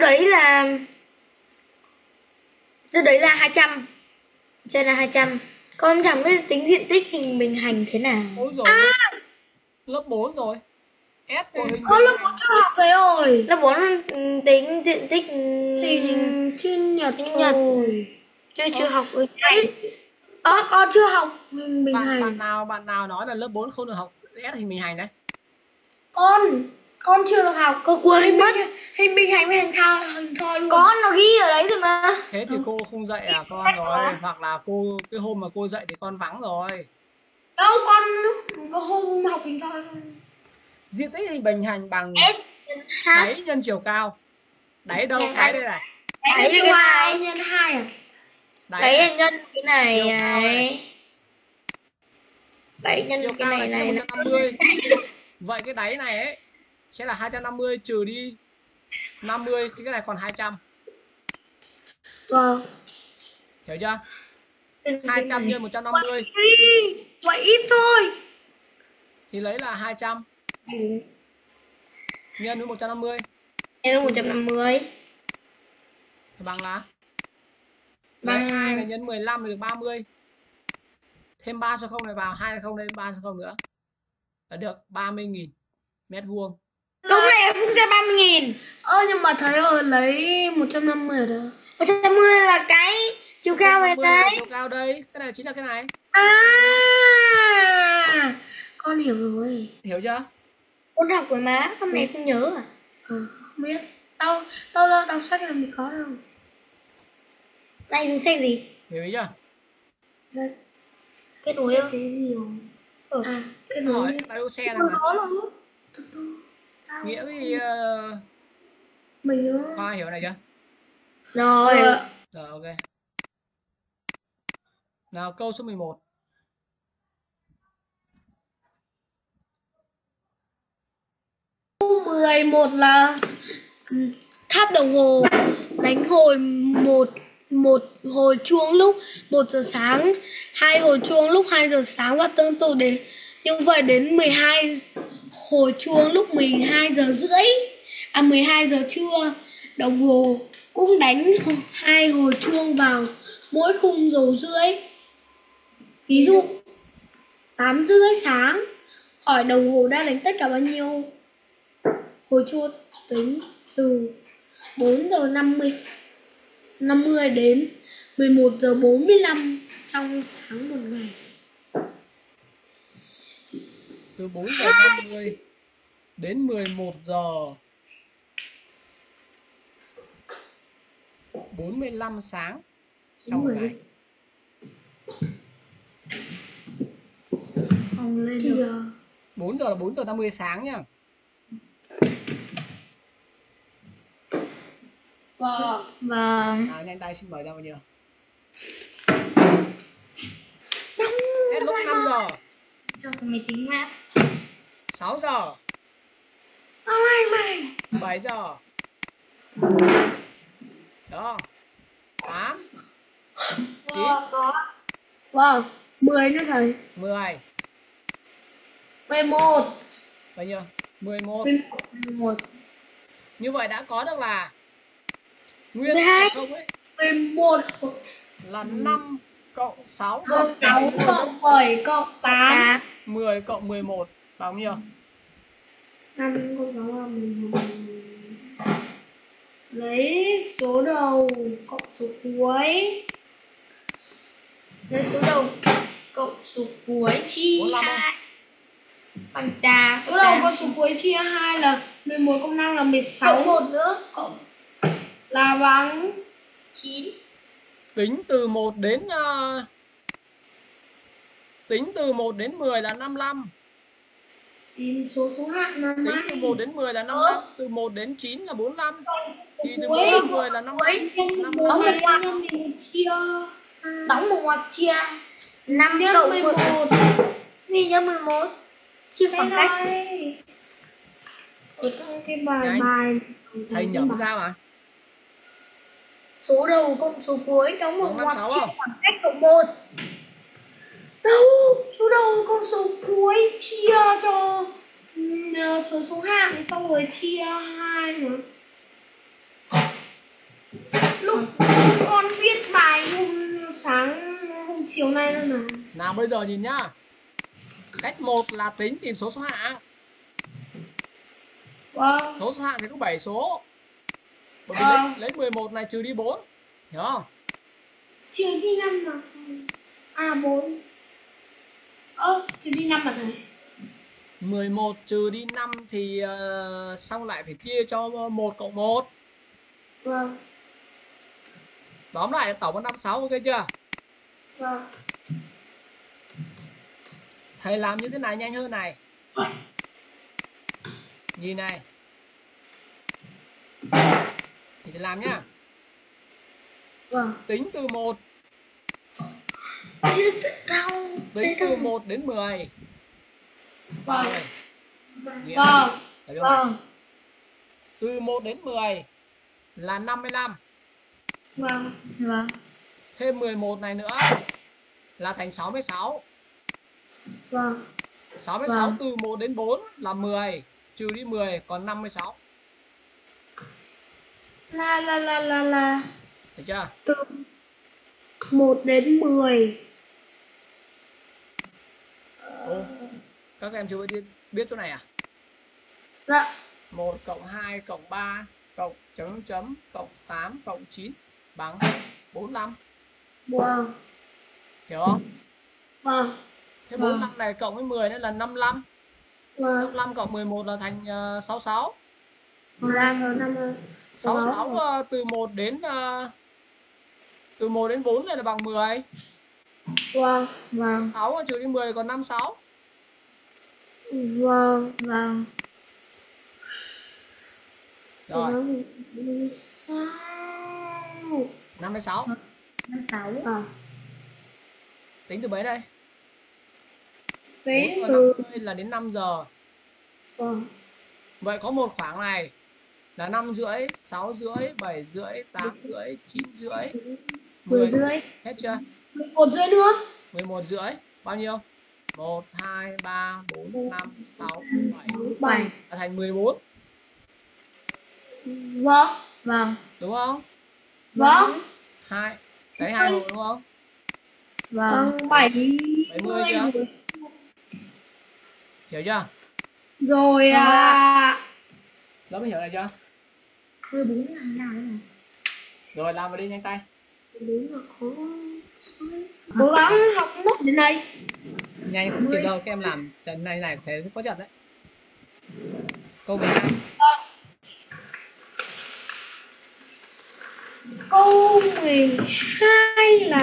Speaker 3: số đấy là 200. Trên là 200. Con chẳng biết tính diện tích hình bình hành thế nào.
Speaker 1: Ôi rồi. Lớp 4 rồi. S của hình.
Speaker 2: Lớp 4 chưa học thế rồi.
Speaker 3: Lớp 4 tính diện tích
Speaker 2: Hình trên nhật thôi.
Speaker 3: Chưa học rồi.
Speaker 2: Con chưa học hình bình hành.
Speaker 1: Bạn nào nói là lớp 4 không được học S hình bình hành đấy?
Speaker 2: Con chưa được học. Con quên mất. Hình bình hành với hình thoi luôn.
Speaker 3: Có nó ghi ở đấy rồi mà.
Speaker 1: Thế thì cô không dạy à con rồi, hoặc là cái hôm mà cô dạy thì con vắng rồi.
Speaker 2: Đâu con hôm học hình thoi thôi.
Speaker 1: Diện tích hình bình hành bằng đáy nhân chiều cao. Đáy đâu? Đáy đây này.
Speaker 3: Đáy cái này
Speaker 2: nhân 2 à?
Speaker 3: Đáy là nhân cái này này. Đáy nhân
Speaker 1: Chiều
Speaker 3: cái
Speaker 1: cao
Speaker 3: này
Speaker 1: là
Speaker 3: này.
Speaker 1: 150. Vậy cái đáy này ấy sẽ là 250 trừ đi 50, cái này còn 200.
Speaker 2: Vâng.
Speaker 1: Hiểu chưa? 200 nhân 150
Speaker 2: vậy ít thôi.
Speaker 1: thì lấy là 200 nhân với 150
Speaker 3: Nhân 150
Speaker 1: thì bằng là
Speaker 3: bằng
Speaker 1: 2 là nhân 15 thì được 30. Thêm 3 số 0 này vào, 2 là 0 lên 3 số 0 nữa là được 30.000 mét vuông.
Speaker 3: Đúng này cũng ra 30.000.
Speaker 2: Nhưng mà thấy lấy 150 ở đâu?
Speaker 3: 150 là cái chiều cao này đấy.
Speaker 1: Chiều cao đây, cái này chính là cái này.
Speaker 2: Con hiểu rồi.
Speaker 1: Hiểu chưa?
Speaker 3: Con học rồi má, sao mẹ không nhớ à?
Speaker 2: Không biết. Đâu đọc sách làm gì có đâu.
Speaker 3: Này dùng sách gì?
Speaker 1: Hiểu ý chưa?
Speaker 3: Kết nối không?
Speaker 2: Cái gì rồi?
Speaker 1: Cái hỏi bãi đỗ xe nào mà. Nghĩa thì
Speaker 2: mình nhớ.
Speaker 1: Khoa hiểu này chưa?
Speaker 3: Rồi.
Speaker 1: Rồi ok. Nào câu số 11.
Speaker 2: Câu 11 là tháp đồng hồ đánh một hồi chuông lúc 1 giờ sáng, 2 hồi chuông lúc 2 giờ sáng và tương tự để như vậy đến 12 hồi chuông lúc 12 giờ rưỡi 12 giờ trưa. Đồng hồ cũng đánh 2 hồi chuông vào mỗi khung giờ rưỡi. Ví dụ 8 rưỡi sáng. Hỏi đồng hồ đã đánh tất cả bao nhiêu hồi chuông, tính từ 4 giờ 50 đến 11 giờ 45 trong sáng một ngày.
Speaker 1: Từ 4 giờ 50 đến 11 giờ 45 sáng trong một ngày.
Speaker 2: Lên
Speaker 1: 4 giờ là 4 giờ 50 sáng nhá.
Speaker 2: Vâng.
Speaker 3: Vâng.
Speaker 1: Nào nhanh tay xin mời ra bao nhiêu? Hết lúc 5 giờ,
Speaker 3: Cho máy tính mã.
Speaker 1: 6 giờ,
Speaker 2: Ai mày?
Speaker 1: 7 giờ. Đó. 8, 9,
Speaker 2: Vâng, 10 nữa thầy.
Speaker 1: 10.
Speaker 2: 11.
Speaker 1: Bao nhiêu? 11.
Speaker 2: 11.
Speaker 1: Như vậy đã có được là nguyên
Speaker 2: 12.
Speaker 1: không ấy
Speaker 2: 11
Speaker 1: là 5 cộng 6
Speaker 2: cộng 6 cộng 7 cộng 8.
Speaker 1: 10 cộng 11 bằng bao nhiêu?
Speaker 2: 5 cộng 6 là 11. Lấy số đầu cộng số cuối.
Speaker 3: Lấy số đầu cộng số cuối chia
Speaker 1: 45 không?
Speaker 3: 2 bằng trà.
Speaker 2: Số đầu cộng số cuối chia 2 là 11 cộng 5 là 16.
Speaker 3: Cộng 1 nữa.
Speaker 2: Cộng là bằng
Speaker 3: 9.
Speaker 1: Tính từ 1 đến tính từ 1 đến 10 là 55.
Speaker 2: tìm số hạng là
Speaker 1: Tính từ 1 đến 10 là 55, từ 1 đến 9 là 45. Thì từ 1 đến 10 là 55.
Speaker 3: Đóng một ngoặc.
Speaker 2: chia
Speaker 3: Đóng một ngoặc chia 5
Speaker 2: nhân
Speaker 3: cộng
Speaker 2: 11.
Speaker 3: Gì nhá 11. Chia khoảng cách.
Speaker 2: Ở trong cái bài
Speaker 1: Nhanh.
Speaker 2: bài
Speaker 1: Thầy nhẩm ra mà.
Speaker 3: Số đầu cộng số cuối đóng một
Speaker 1: Bằng
Speaker 3: ngoặc
Speaker 1: 56
Speaker 3: chia
Speaker 1: không?
Speaker 3: khoảng cách cộng 1.
Speaker 2: đâu số đầu cộng số cuối chia cho số hạng xong rồi chia 2 nữa. Lúc con viết bài hôm chiều nay nữa này.
Speaker 1: Nào bây giờ nhìn nhá. Cách 1 là tính tìm số hạng.
Speaker 2: Vâng.
Speaker 1: Số hạng thì có 7 số. Bởi vì lấy 11 này trừ đi 4. Hiểu không?
Speaker 2: Trừ đi 5 là 4. Trừ đi 5 là này.
Speaker 1: 11 trừ đi 5 thì xong lại phải chia cho 1 cộng 1.
Speaker 2: Vâng.
Speaker 1: Tóm lại là tổng là 56, ok chưa?
Speaker 2: Vâng.
Speaker 1: Thầy làm như thế này nhanh hơn này. Nhìn này. Thì thầy làm nhá.
Speaker 2: Vâng.
Speaker 1: Tính từ 1. Tính từ 1 đến 10.
Speaker 2: Vâng.
Speaker 1: Nghĩa
Speaker 2: Vâng.
Speaker 1: là như vậy.
Speaker 2: Vâng.
Speaker 1: Từ 1 đến 10 là 55.
Speaker 2: Vâng.
Speaker 3: Vâng.
Speaker 1: Thêm 11 này nữa là thành 66.
Speaker 2: Vâng.
Speaker 1: 66
Speaker 2: Vâng.
Speaker 1: từ 1 đến 4 là 10, trừ đi 10 còn 56.
Speaker 2: Là
Speaker 1: Được chưa?
Speaker 2: từ 1 đến 10.
Speaker 1: Ô, các em chưa biết chỗ này à?
Speaker 2: Dạ.
Speaker 1: 1 cộng 2 cộng 3 cộng chấm chấm cộng 8 cộng 9 bằng 45.
Speaker 2: Vâng.
Speaker 1: Hiểu không?
Speaker 2: Vâng.
Speaker 1: Thế
Speaker 2: Vâng.
Speaker 1: 45 này cộng với 10 nữa là 55.
Speaker 2: Vâng.
Speaker 1: 55 cộng 11 là thành 66.
Speaker 2: Vâng.
Speaker 1: 66 từ 1 đến 4 này là bằng 10.
Speaker 2: Vâng. Vâng.
Speaker 1: 6 trừ đi 10 còn 56.
Speaker 2: Vâng. Vâng.
Speaker 1: Rồi,
Speaker 2: 56.
Speaker 1: 56.
Speaker 3: 56.
Speaker 1: Tính từ mấy đây?
Speaker 2: Tính
Speaker 1: 4
Speaker 2: từ
Speaker 1: 50 là đến 5 giờ.
Speaker 2: vâng.
Speaker 1: Vậy có một khoảng này là 5 rưỡi, 6 rưỡi, 7 rưỡi, 8 rưỡi, 9 rưỡi,
Speaker 2: 10 rưỡi.
Speaker 1: Hết chưa?
Speaker 2: 11 rưỡi nữa.
Speaker 1: 11 rưỡi. Bao nhiêu? 1, 2, 3, 4, 5, 6, 7.
Speaker 2: 7.
Speaker 1: Là thành 14.
Speaker 2: Vâng. Vâng.
Speaker 1: Đúng không?
Speaker 2: Vâng.
Speaker 1: 2. Đấy 2 hộ đúng không?
Speaker 2: Vâng. 70
Speaker 1: chưa? Hiểu chưa?
Speaker 2: Rồi
Speaker 1: Lớp mới hiểu này chưa?
Speaker 3: 14 là thế nào đấy này?
Speaker 1: Rồi làm vào đi nhanh tay.
Speaker 2: đúng là khó. Cố gắng học nốt đến đây.
Speaker 1: Nhanh không kịp đâu, các em làm trận này thế có chậm đấy. Câu 12.
Speaker 2: Câu 12 là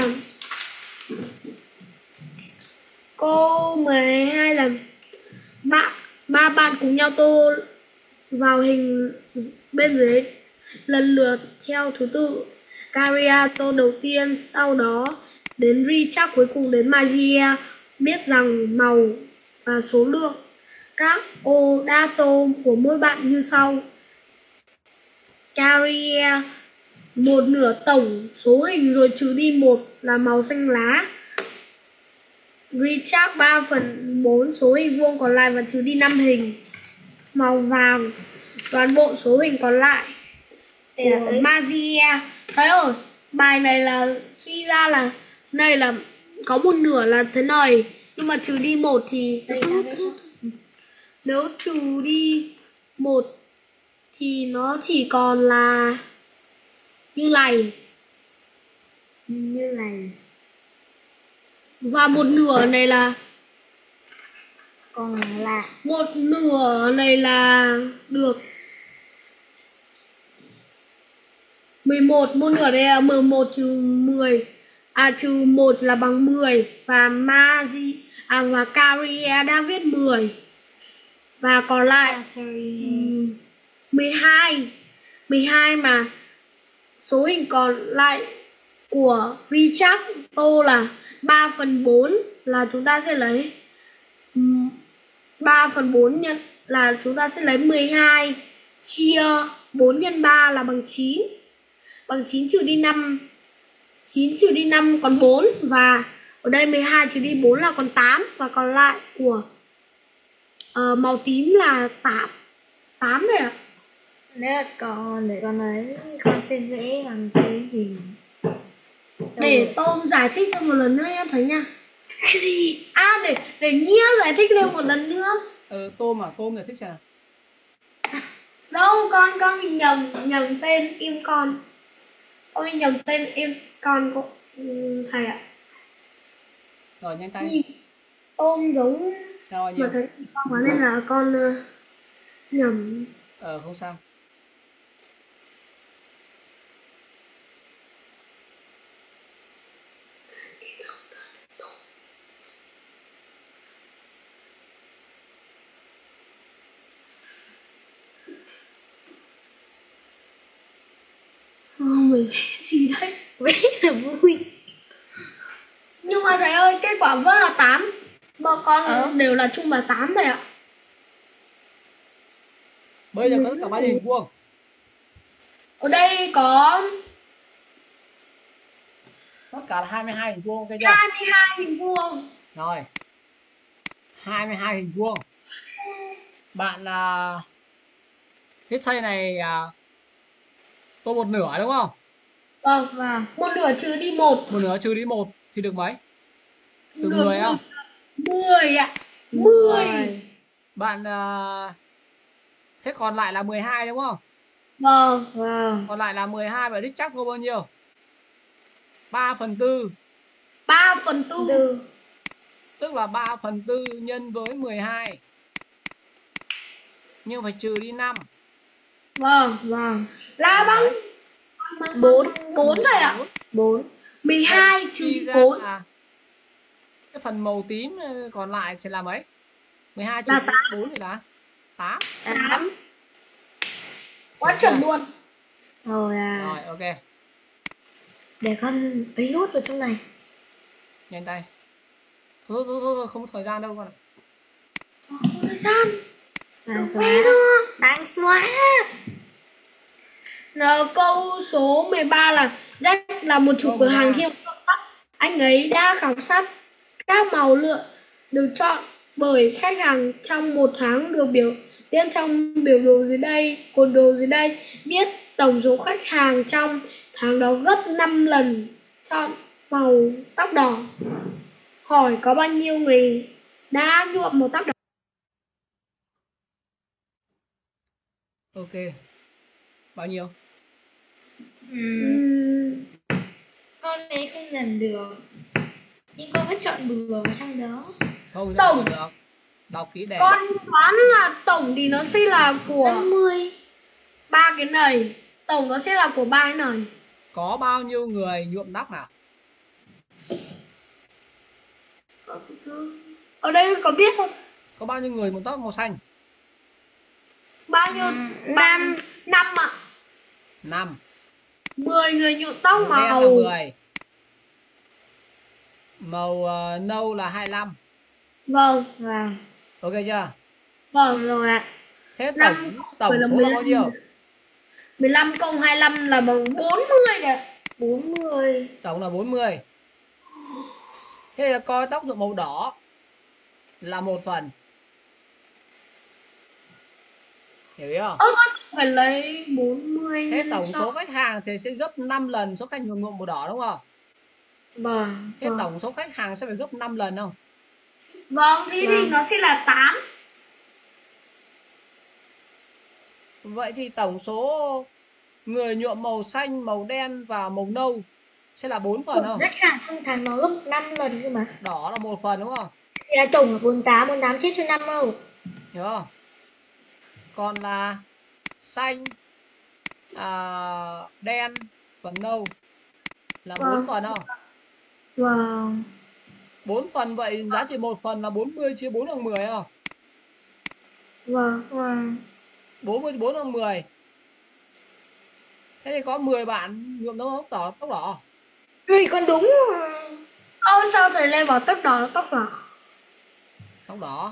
Speaker 2: ba bạn cùng nhau tô vào hình bên dưới lần lượt theo thứ tự. Cariato đầu tiên, sau đó đến Richard, cuối cùng đến Magia. Biết rằng màu và số lượng các ô dato của mỗi bạn như sau. Carrier, một nửa tổng số hình rồi trừ đi một là màu xanh lá. Richard 3/4 số hình vuông còn lại và trừ đi 5 hình màu vàng. Toàn bộ số hình còn lại của Magia. Thấy rồi, bài này là suy ra là này là có một nửa là thế này, nhưng mà trừ đi một thì nếu trừ đi một thì nó chỉ còn là như này. Và một nửa này là
Speaker 3: Còn là
Speaker 2: một nửa này là được 11, một nửa này là 11 trừ 10, trừ 1 là bằng 10, và và Carrier đang viết 10. Và còn lại 12. 12 mà số hình còn lại của Richard Tô là 3/4, là chúng ta sẽ lấy 3/4 nhân là chúng ta sẽ lấy 12 chia 4 nhân 3 là bằng 9. Bằng 9 trừ đi 5. 9 trừ đi 5 còn 4, và ở đây 12 trừ đi 4 là còn 8, và còn lại của màu tím là 8 này ạ.
Speaker 3: nếu là con để con lấy, con sẽ vẽ bằng cái hình.
Speaker 2: Để Tôm giải thích cho một lần nữa em thấy nha. Cái gì? Để Nghĩa giải thích lên một lần nữa.
Speaker 1: Tôm giải thích xem nào.
Speaker 2: Đâu, con bị nhầm tên em con. Con bị nhầm tên em con của thầy ạ.
Speaker 1: Rồi nhanh tay.
Speaker 2: Nhìn Tôm giống
Speaker 1: Rồi
Speaker 2: mà
Speaker 1: nhiều.
Speaker 2: thấy con quá nên là con nhầm.
Speaker 1: Không sao.
Speaker 2: Mình gì đấy?
Speaker 3: Vẽ là vui.
Speaker 2: Nhưng mà thầy ơi, kết quả vẫn là 8. Bọn con đều là chung là 8 thầy ạ.
Speaker 1: Bây giờ có tất cả bao nhiêu hình vuông?
Speaker 2: Ở đây có
Speaker 1: Tất cả là 22 hình vuông, ok chưa?
Speaker 2: 22 hình vuông.
Speaker 1: Rồi. 22 hình vuông. Bạn cái thây này tô một nửa đúng không?
Speaker 2: Vâng, và một nửa trừ đi 1.
Speaker 1: Một nửa trừ đi 1 thì được mấy? Được
Speaker 2: Được
Speaker 1: 10 không?
Speaker 2: 10 ạ. 10.
Speaker 1: Bạn thế còn lại là 12 đúng không?
Speaker 2: Vâng.
Speaker 1: Còn lại là 12, vậy đích chắc có bao nhiêu? 3/4.
Speaker 2: 3/4.
Speaker 1: Tức là 3/4 nhân với 12. Nhưng phải trừ đi 5.
Speaker 2: Vâng. Là bằng 4 thầy ạ. 4. 12 trừ
Speaker 1: Suy ra
Speaker 2: 4
Speaker 1: là cái phần màu tím còn lại sẽ là mấy? 12 trừ
Speaker 2: là
Speaker 1: 4 thì là 8.
Speaker 2: 8. Quá chuẩn luôn.
Speaker 3: Rồi
Speaker 1: Rồi ok,
Speaker 3: để con ấy nốt vào trong này.
Speaker 1: nhanh tay. Thôi, không có thời gian đâu con ạ.
Speaker 2: Không thời gian.
Speaker 3: Đang xóa.
Speaker 2: Câu số 13 là Jack là một chủ cửa hàng hiệu cấp. Anh ấy đã khảo sát các màu lựa được chọn bởi khách hàng trong một tháng, được biểu diễn trong biểu đồ dưới đây. Cột đồ dưới đây viết tổng số khách hàng trong tháng đó gấp 5 lần chọn màu tóc đỏ. Hỏi có bao nhiêu người đã nhuộm màu tóc đỏ?
Speaker 1: Ok, bao nhiêu?
Speaker 3: Con ấy không lần được, nhưng con vẫn chọn bừa vào trong đó.
Speaker 1: Không
Speaker 2: Tổng.
Speaker 1: được. Đọc kỹ đề.
Speaker 2: Con đoán là tổng thì nó sẽ là của
Speaker 3: 50.
Speaker 2: 3 cái này. Tổng nó sẽ là của 3 cái này.
Speaker 1: Có bao nhiêu người nhuộm tóc nào?
Speaker 2: Ở đây có biết không?
Speaker 1: Có bao nhiêu người nhuộm tóc màu xanh?
Speaker 2: Bao nhiêu? 5 ạ.
Speaker 1: 5.
Speaker 2: 10 người nhuộm tóc
Speaker 1: Màu đen là
Speaker 2: màu
Speaker 1: 10. Màu nâu là 25.
Speaker 2: vâng
Speaker 1: Ok chưa?
Speaker 2: vâng rồi ạ.
Speaker 1: Thế
Speaker 2: 5
Speaker 1: tổng
Speaker 2: là
Speaker 1: số là bao
Speaker 2: 15.
Speaker 1: nhiêu?
Speaker 2: 15 cộng 25 là bằng 40 đấy. 40.
Speaker 1: Tổng là 40. Thế là coi tóc nhuộm màu đỏ là 1 phần. Hiểu ý không?
Speaker 2: Phải lấy 40
Speaker 1: Thế
Speaker 2: nhân
Speaker 1: tổng
Speaker 2: cho.
Speaker 1: số khách hàng thì sẽ gấp 5 lần số khách nhuộm màu đỏ đúng không?
Speaker 2: Vâng.
Speaker 1: Thế tổng số khách hàng sẽ phải gấp 5 lần không?
Speaker 2: Vâng, thế thì nó sẽ là 8.
Speaker 1: Vậy thì tổng số người nhuộm màu xanh, màu đen và màu nâu sẽ là 4 phần không?
Speaker 3: Khách hàng không thằng nó gấp 5 lần cơ mà.
Speaker 1: Đỏ là 1 phần đúng không?
Speaker 3: Thì là tổng là 48 chết cho 5 đâu.
Speaker 1: Hiểu không? Còn là xanh, đen và nâu là 4 phần không?
Speaker 2: Vâng.
Speaker 1: 4 phần vậy giá trị 1 phần là 40 chia 4 bằng 10 không?
Speaker 2: Vâng.
Speaker 1: 40 chia 4 bằng 10. Thế thì có 10 bạn nhuộm tóc đỏ.
Speaker 3: Ui con đúng.
Speaker 2: Sao thầy Lê bảo tóc đỏ là tóc đỏ?
Speaker 1: Tóc đỏ.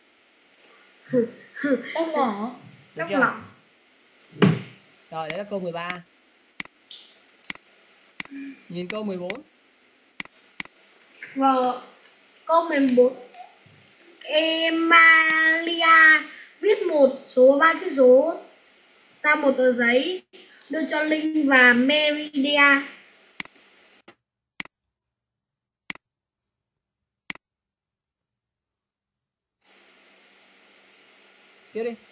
Speaker 3: Tóc đỏ.
Speaker 1: Được
Speaker 2: Tóc
Speaker 1: chưa?
Speaker 2: đỏ.
Speaker 1: Rồi đấy là câu 13. Nhìn câu 14.
Speaker 2: Vâng. Câu 14. Emalia viết một số 3 chữ số ra một tờ giấy đưa cho Linh và Meridia.
Speaker 1: Tiếp đi.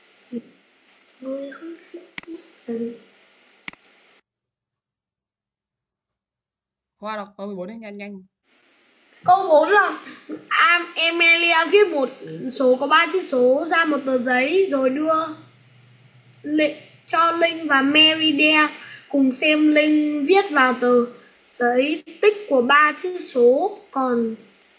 Speaker 1: Khoa đọc câu 14 đi, nhanh.
Speaker 2: Câu 4 là Emilia viết một số có 3 chữ số ra một tờ giấy rồi đưa cho Linh và Meridia cùng xem. Linh viết vào tờ giấy tích của 3 chữ số, còn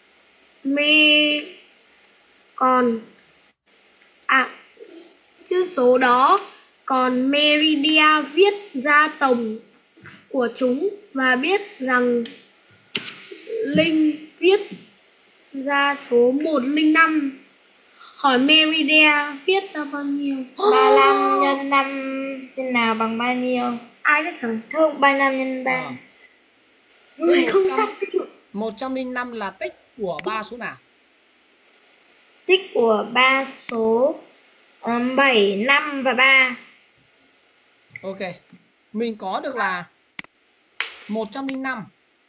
Speaker 2: chữ số đó, còn Meridia viết ra tổng của chúng và biết rằng Linh viết ra số 105. Hỏi Meridia viết ra bao nhiêu?
Speaker 3: 35 nhân 5 thế nào bằng bao nhiêu?
Speaker 2: Ai biết thầy?
Speaker 3: Không, 35 nhân 3.
Speaker 2: Người không xác định.
Speaker 1: 105 là tích của 3 số nào?
Speaker 3: Tích của 3 số 7, 5 và 3.
Speaker 1: Ok. Mình có được là 105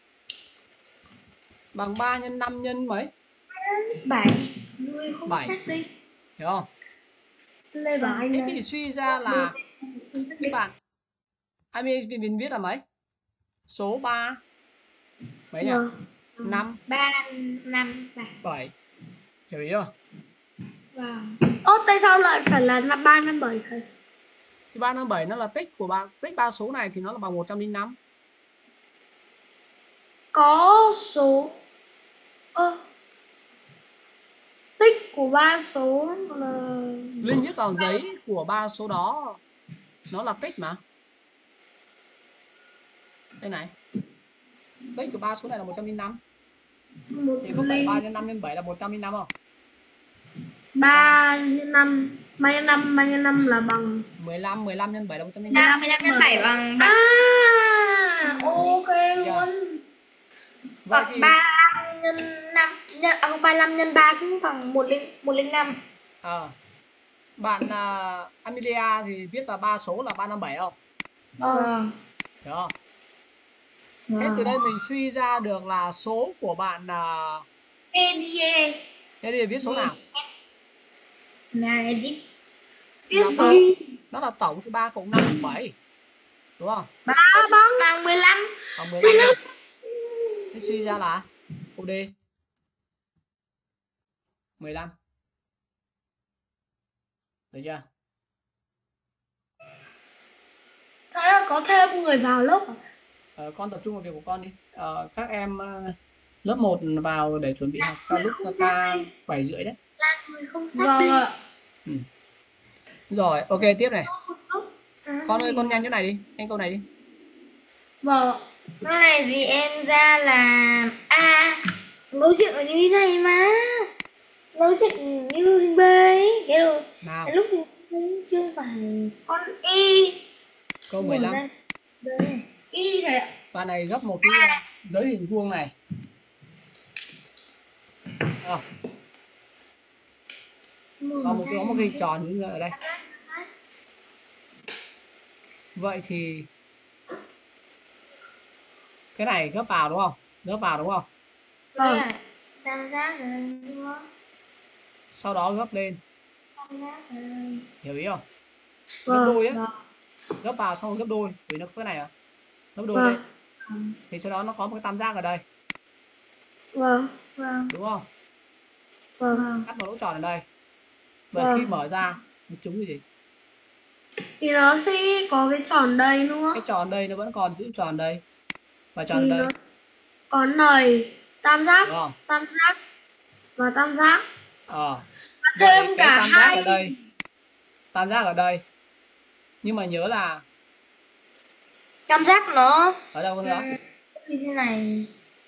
Speaker 1: bằng 3 nhân 5 nhân mấy?
Speaker 3: 7.
Speaker 2: Người không
Speaker 1: 7.
Speaker 2: xác định.
Speaker 1: Hiểu không?
Speaker 2: Lê bảo anh
Speaker 1: Thế
Speaker 2: đấy.
Speaker 1: thì suy ra là các bạn mình viết là mấy? Số 3 mấy nhỉ? 5
Speaker 3: 3, 5, 7.
Speaker 1: 7. Hiểu ý không?
Speaker 2: Vâng. Tại sao lại phải là 3 5 7 thầy?
Speaker 1: Thì 357 nó là tích của tích 3 số này thì nó là bằng 105.
Speaker 2: Có số tích của 3 số là
Speaker 1: Linh viết vào giấy của 3 số đó nó là tích mà. Đây này. Tích của 3 số này là 105. Thì có phải 3 nhân 5 nhân 7 là 105 không?
Speaker 2: 3 nhân 5, 3 nhân 5, 3 nhân 5 là bằng
Speaker 1: 15, 15 nhân 7 là 105.
Speaker 3: 15 nhân 7 bằng 3.
Speaker 2: Ok luôn.
Speaker 1: Vậy thì
Speaker 3: 35 nhân 5 35 nhân 3 cũng bằng 105.
Speaker 1: Bạn Amelia thì viết là 3 số là 357 không? Hiểu không? Thế từ đây mình suy ra được là số của bạn
Speaker 2: Edie.
Speaker 1: Thế thì viết số nào?
Speaker 2: Này đi.
Speaker 1: Viết số. Nó là tổng từ 3 cộng 5 cộng 7. Đúng không?
Speaker 2: 3 bằng 15.
Speaker 1: Bằng 15. Thế suy ra là câu D 15. Được chưa?
Speaker 2: Thế là có thêm người vào lớp à?
Speaker 1: Con tập trung vào việc của con đi. Các em lớp 1 vào để chuẩn bị học lúc ca 7 rưỡi đấy.
Speaker 2: Vâng ạ.
Speaker 1: Rồi, ok tiếp này. Con ơi, con nhanh chỗ này đi, nhanh câu này đi.
Speaker 3: Vâng, cái này thì em ra là đối diện ở như thế này mà. Đối diện như hình B ấy. Cái đồ
Speaker 1: Nào,
Speaker 3: lúc hình ấy chưa phải con Y.
Speaker 1: câu
Speaker 3: Mở
Speaker 1: 15.
Speaker 3: ra. Đây. Y thầy ạ.
Speaker 1: Bạn này gấp một cái giới hình vuông này. Không? Và có một cái hình tròn như ở đây. Vậy thì cái này gấp vào đúng không? Gấp vào đúng không?
Speaker 3: Vâng. Tam giác ở đây đúng không?
Speaker 1: Sau đó gấp lên.
Speaker 3: Tam giác ở đây.
Speaker 1: Hiểu ý không? Gấp
Speaker 2: Vâng.
Speaker 1: đôi ấy. Gấp vào xong rồi gấp đôi. Vì nó có cái này à? Gấp đôi
Speaker 2: Vâng.
Speaker 1: lên. Thì sau đó nó có một cái tam giác ở đây.
Speaker 2: Vâng.
Speaker 3: Vâng.
Speaker 1: Đúng không?
Speaker 2: Vâng.
Speaker 1: Cắt một lỗ tròn ở đây. Vậy
Speaker 2: Vâng.
Speaker 1: khi mở ra nó trúng cái gì?
Speaker 2: Thì nó sẽ có cái tròn đây nữa.
Speaker 1: Cái tròn đây nó vẫn còn giữ tròn đây. Và tròn
Speaker 2: Thì
Speaker 1: đây.
Speaker 2: nó có nầy, tam giác,
Speaker 1: Đúng không?
Speaker 2: tam giác và tam giác.
Speaker 1: Vậy
Speaker 2: Thêm
Speaker 1: cái
Speaker 2: cả
Speaker 1: tam giác
Speaker 2: hai.
Speaker 1: ở đây. Tam giác ở đây. Nhưng mà nhớ là
Speaker 3: Tam giác nó
Speaker 1: ở đâu có nữa?
Speaker 3: như thế này.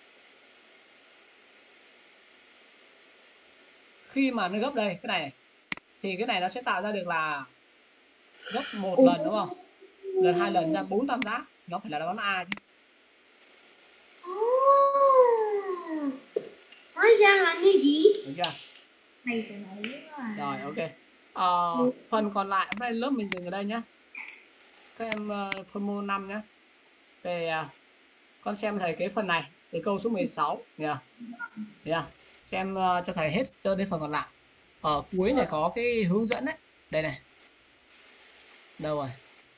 Speaker 1: Khi mà nó gấp đây, cái này thì cái này nó sẽ tạo ra được là gấp một lần đúng không? Lần 2 lần ra 4 tam giác. Nó phải là đáp án A chứ.
Speaker 2: Hóa ra là như gì?
Speaker 1: Được chưa?
Speaker 3: Này phải nói là
Speaker 1: Rồi, ok. Phần còn lại hôm nay lớp mình dừng ở đây nhé. Các em phân môn 5 nhé. Về con xem thầy cái phần này từ câu số 16 nhỉ? Xem cho thầy hết cho đến phần còn lại. Ở cuối này có cái hướng dẫn đấy. Đây này. Đâu rồi?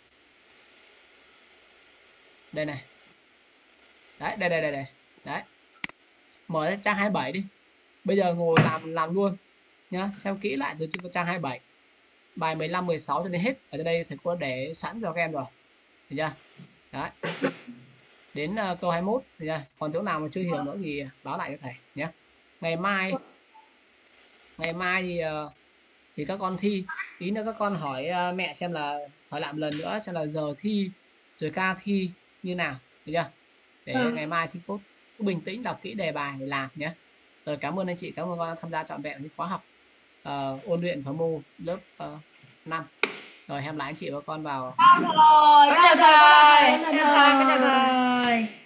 Speaker 1: Đây này. Đấy, đây. Đấy. Mở ra trang 27 đi. Bây giờ ngồi làm luôn nhá, xem kỹ lại từ trang 27. Bài 15 16 cho đến hết. Ở đây thầy cô để sẵn cho các em rồi. Được chưa? Đấy. Đến câu 21 được chưa? Còn chỗ nào mà chưa hiểu nữa thì báo lại cho thầy nhé. Ngày mai thì các con thi, tí nữa các con hỏi mẹ xem là hỏi lại một lần nữa xem là giờ thi rồi ca thi như nào, được chưa? Để ngày mai thi tốt, cứ bình tĩnh đọc kỹ đề bài để làm nhé. Rồi cảm ơn anh chị, cảm ơn con đã tham gia trọn vẹn cái khóa học ôn luyện phá mô lớp 5. Rồi hẹn lại anh chị và con vào
Speaker 3: rồi. Con chào thầy. Con chào thầy.